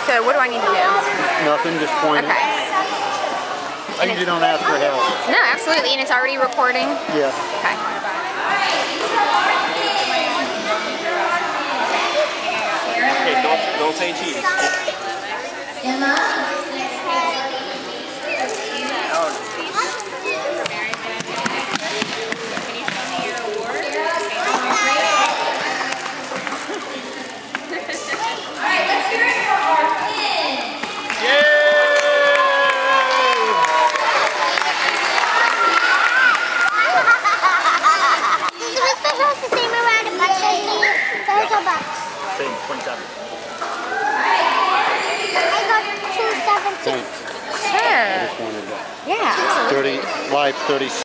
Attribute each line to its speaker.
Speaker 1: So what do I need to do?
Speaker 2: Nothing, just point
Speaker 1: Okay.
Speaker 2: it. I usually don't ask for help.
Speaker 1: No, absolutely. And it's already recording?
Speaker 2: Yeah.
Speaker 1: Okay.
Speaker 3: Hey, don't say cheese.
Speaker 4: Emma?
Speaker 3: Same, 27.
Speaker 4: I got 217.
Speaker 2: Thanks.
Speaker 1: Sure.
Speaker 2: I just wanted to.
Speaker 1: Yeah, absolutely.
Speaker 2: 30, live 30.